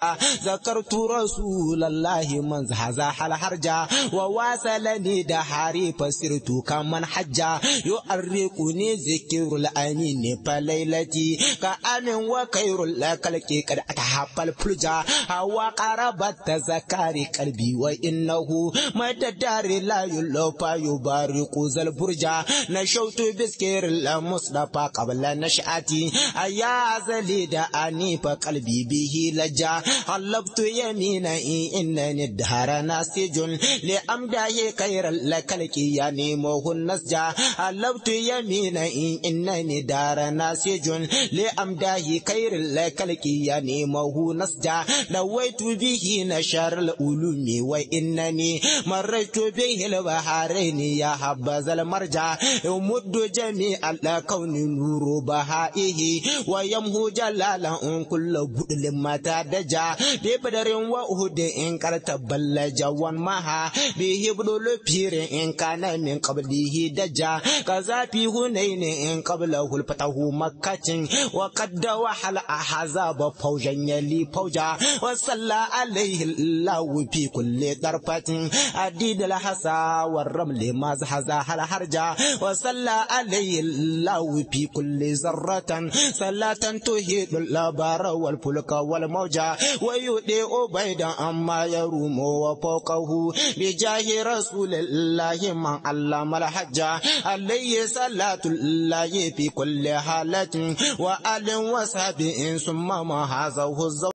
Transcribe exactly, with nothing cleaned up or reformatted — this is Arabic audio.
ذكرت رسول الله من زحزح الحرجا وواصلني دحاري فسرت كمن حجا يؤرقني ذكر الأمين فليلتي كأمن وخير الخلق قد أتحف الفرجا وقربت تذكاري قلبي وإنه مدى الدار لا يلوفى يبارق ذا البرجا نشوت بذكر المصطفى قبل نشأتي أيا زليد أني فقلبي به لجا حلبت يمينا إنني الدهر ناسج لأمداه خير الخلق يعني موه النسجا حلبت يمينا إنني دار ناسج لأمداه خير الخلق يعني موه نسجا لويت به نشر العلوم وإنني مررت به البحرين يا حبذا المرجع يمد جميع الكون نور بهائه ويمهو جلالا كل بدل ما تدجا ببدر وأهد إن كانت بلجا وانمها به بدل بير إن كان من قبله دجا كذا في هنين إن قبله الفتح مكة وقد وحل أحزاب فوجا يلي فوجا وصلى عليه الله في كل طرفة أديد الحسا والرمل ما زحزح الحرجا وصلى عليه الله في كل ذرة صلاة تهيد الأبار والفلك والموجة ويؤدي بيدا أما يروم وفوقه بجاه رسول الله من علم الحج عليه صلاة الله في كل حالة وآل وصحبه ثم ما هذا